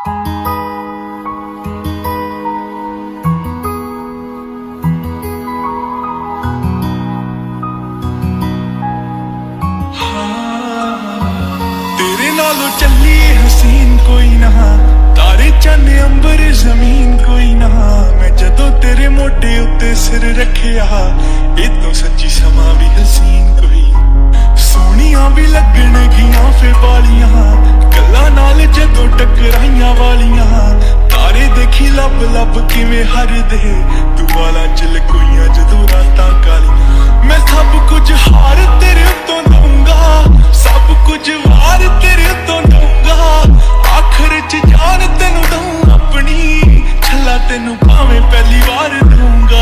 नालों चली हसीन कोई ना, तारे चन्न अंबर जमीन कोई ना। मैं जदों तेरे मोटे उत्ते सिर रखिया, ए तो सच्ची समा भी हसीन कोई। सोनिया भी लगन गियां फे बालियां, गल्लां नाल जदों टकराइयां वालियां। तारे देखी लब लब किवें हरदे, तू वाला चल कोइयां जदों रातां कालियां। मैं सब कुछ हार तेरे उत्तों दूंगा, सब कुछ वार तेरे उत्तों दूंगा। आखिर च जान तेनू दूं अपनी, छला तेनू भावें पहली बार दूंगा।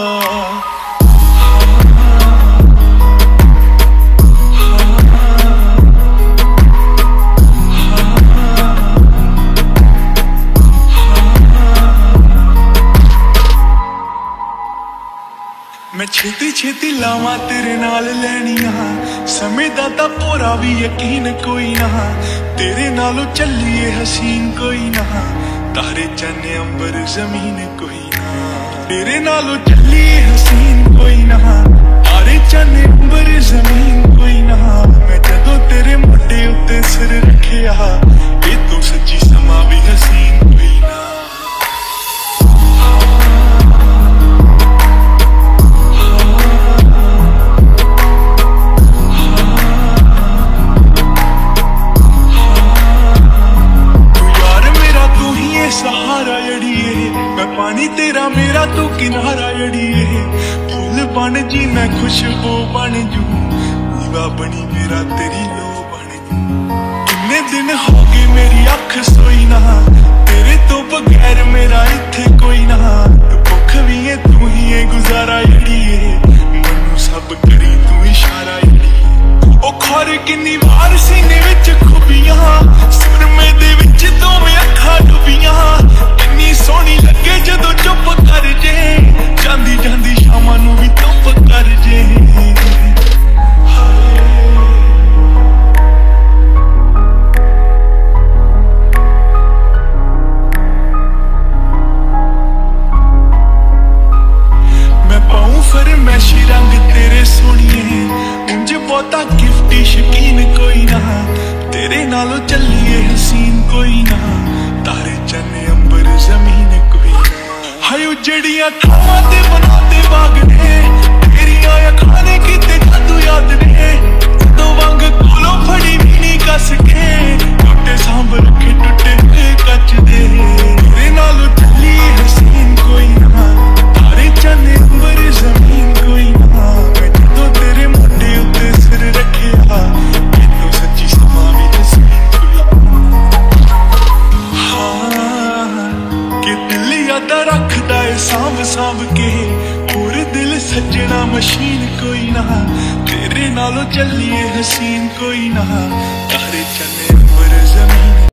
मैं छेती छेती लावां तेरे नाल लैनियां, समय दा तां पूरा भी यकीन कोई ना। तेरे नालों चलिए हसीन कोई ना, तारे चन्न अंबर जमीन कोई ना। तेरे नालों चलिए हसीन कोई ना, तारे चन्न अंबर जमीन कोई ना। मैं जदों तेरे मोटे उत्ते सिर रखिया, ए तो सच्ची समा भी हसीन कोई ना। सहारा जड़िए मैं पानी तेरा मेरा तू किनारा जड़िए। फूल बन जी मैं खुशबू बन जू, दीवा बनी मेरा तेरी लो बन जू। कितने दिन हो गए मेरी अख सोई ना, तेरे तो बगैर मेरा इत्थे कोई ना। तू भुख भी है तू ही है गुजारा जड़िए, मैनू सब करी तू इशारा जड़िए। ओ खौर किन्नी वार सीने विच खुबियां, सुरमे दे विच दोवें अखां डुबियां। किन्नी सोहनी लगे जदों चुप कर जे, जांदी जांदी शामां नू भी चुप कर जे। मैं पाऊं फरमैशी रंग तेरे सोहणिए, उंज बहुता गिफ्टी शकीन कोई ना। तेरे नालों चलिए हसीन कोई ना, तारे चन्न अंबर जमीन कोई ना। हाय उजड़ियां थावां ते बनाते बाग ने, तेरियां अखां ने कीते जादू याद ने। तो वांग कोलों फड़ी भी नहीं कस के, टुटे सांभ रखे टुटे हुए कच दे। तेरे नालों चलिए हसीन कोई ना, तारे चन्न अंबर जमीन कोई ना। मैं जदों तेरे मोटे उत्ते सिर रखिया, ए तो सच्ची समा भी हसीन कोई ना। हाँ कि दिल याद रखदा है सांभ सांभ के, और दिल सजना मशीन कोई ना। तेरे नालों चलिए हसीन कोई ना, तारे चन्न